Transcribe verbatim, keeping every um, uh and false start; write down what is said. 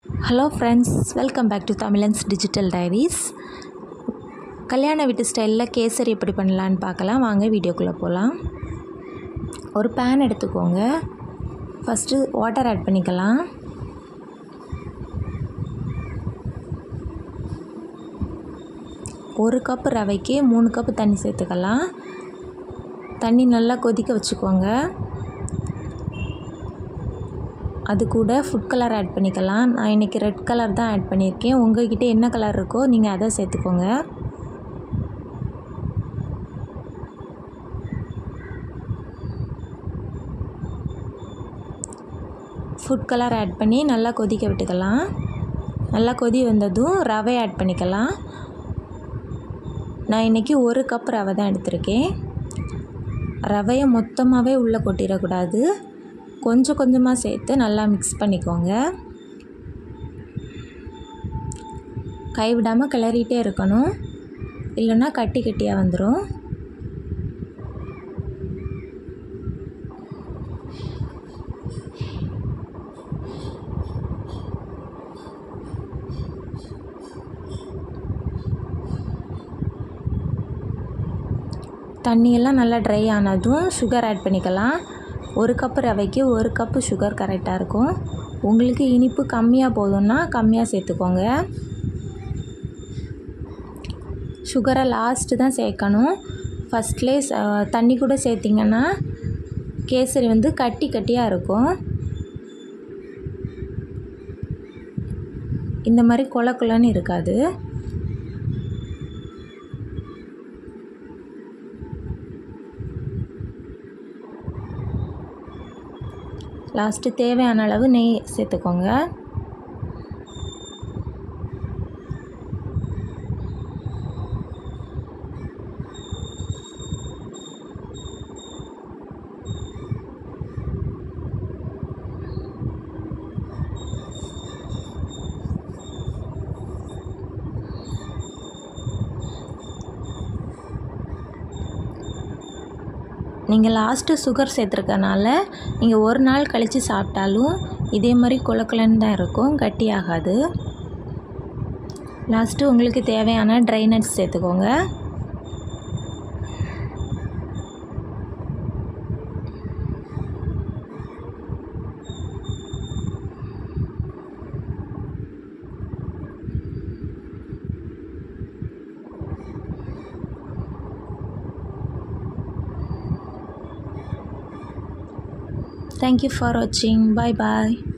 Hello friends, welcome back to Tamilans digital diaries. கல்யாண வீட்டு ஸ்டைலில் கேசரி எப்படி பண்ணலான்னு பார்க்கலாம். வாங்க வீடியோக்குள்ளே போகலாம். ஒரு பேன் எடுத்துக்கோங்க. ஃபஸ்ட்டு வாட்டர் ஆட் பண்ணிக்கலாம். ஒரு கப்பு ரவைக்கு மூணு கப்பு தண்ணி சேர்த்துக்கலாம். தண்ணி நல்லா கொதிக்க வச்சுக்கோங்க. அது கூட ஃபுட் கலர் ஆட் பண்ணிக்கலாம். நான் இன்றைக்கி ரெட் கலர் தான் ஆட் பண்ணியிருக்கேன். உங்கள்கிட்ட என்ன கலர் இருக்கோ நீங்கள் அதை சேர்த்துக்கோங்க. ஃபுட் கலர் ஆட் பண்ணி நல்லா கொதிக்க விட்டுக்கலாம். நல்லா கொதி வந்ததும் ரவை ஆட் பண்ணிக்கலாம். நான் இன்றைக்கி ஒரு கப் ரவை தான் எடுத்திருக்கேன். ரவையை மொத்தமாகவே உள்ளே கொட்டிடக்கூடாது. கொஞ்சம் கொஞ்சமாக சேர்த்து நல்லா மிக்ஸ் பண்ணிக்கோங்க. கைவிடாமல் கிளறிட்டே இருக்கணும், இல்லைன்னா கட்டி கட்டியாக வந்துடும். தண்ணியெல்லாம் நல்லா ட்ரை ஆனதும் சுகர் ஆட் பண்ணிக்கலாம். ஒரு கப்பு ரவைக்கு ஒரு கப்பு சுகர் கரெக்டாக இருக்கும். உங்களுக்கு இனிப்பு கம்மியாக போதும்னா கம்மியாக சேர்த்துக்கோங்க. சுகரை லாஸ்ட்டு தான் சேர்க்கணும். ஃபஸ்ட்லேயே தண்ணி கூட சேர்த்திங்கன்னா கேசரி வந்து கட்டி கட்டியாக இருக்கும். இந்த மாதிரி கொல கொலன்னு இருக்காது. லாஸ்ட்டு தேவையான அளவு நெய் சேர்த்துக்கோங்க. நீங்கள் லாஸ்ட்டு சுகர் சேர்த்துருக்கனால நீங்கள் ஒரு நாள் கழித்து சாப்பிட்டாலும் இதே மாதிரி கொலக்கொலன்னு தான் இருக்கும், கட்டி ஆகாது. லாஸ்ட்டு உங்களுக்கு தேவையான ட்ரை நட்ஸ் சேர்த்துக்கோங்க. Thank you for watching. Bye bye.